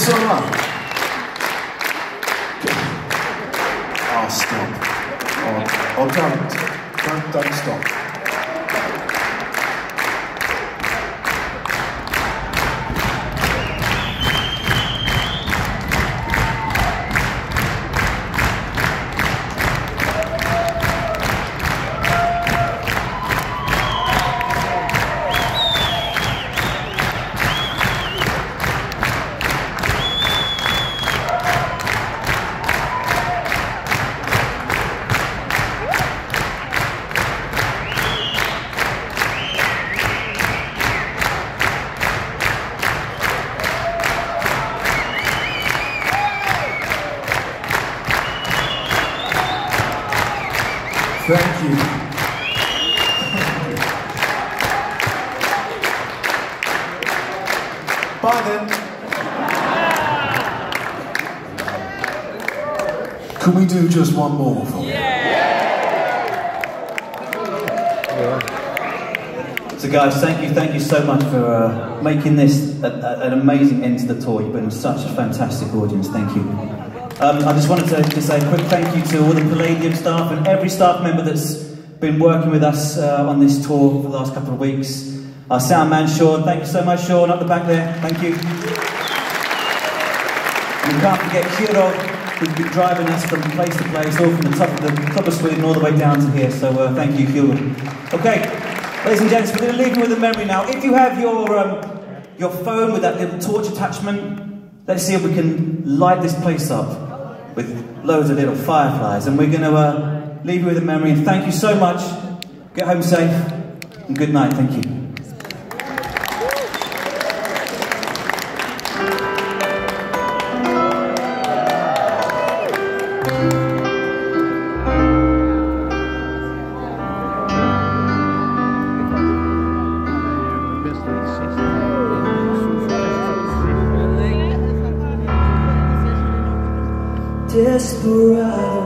It's all right. Oh, stop. Oh, don't stop. Thank you. Bye then. Can we do just one more for me? So guys, thank you so much for making this an amazing end to the tour. You've been such a fantastic audience, thank you. I just wanted to say a quick thank you to all the Palladium staff and every staff member that's been working with us on this tour for the last couple of weeks. Our sound man, Sean, thank you so much, Sean, up the back there, thank you. And we can't forget Kiro, who's been driving us from place to place, all from the top of Sweden all the way down to here, so thank you, Kiro. Okay, ladies and gents, we're going to leave you with a memory now. If you have your phone with that little torch attachment, let's see if we can light this place up with loads of little fireflies, and we're going to leave you with a memory, and thank you so much. Get home safe, and good night, thank you. Desporado,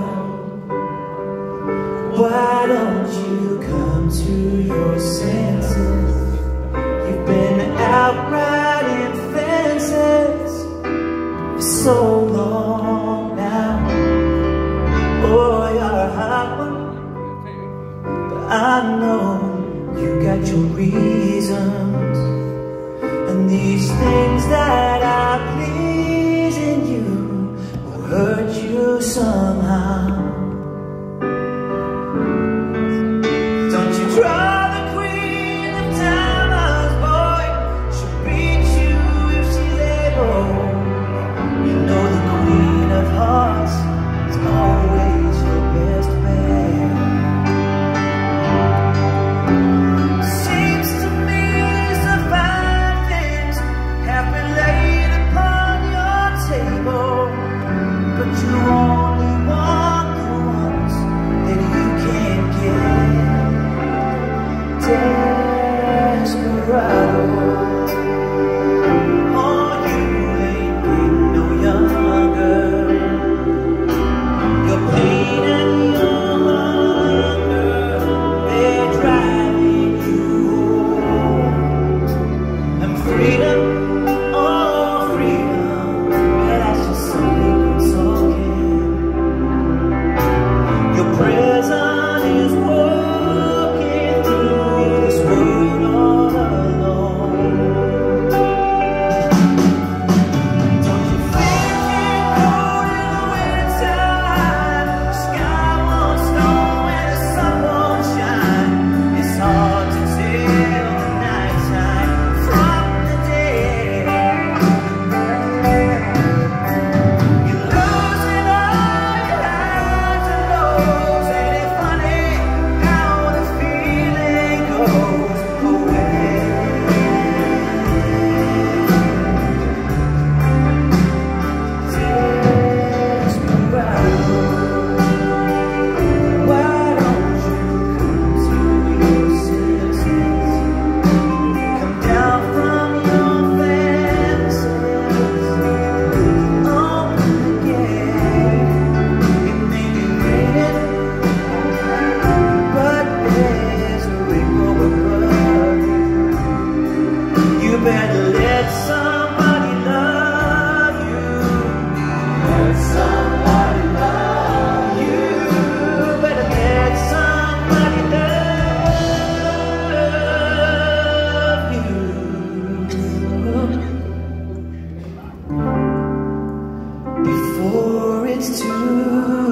why don't you come to your senses? You've been out riding fences for so long now. Oh, you're a hot one, but I know you got your reasons, and these things that I please in you hurt you somehow. Don't you draw the queen of diamonds, boy. She'll beat you if she's able. You know the it's too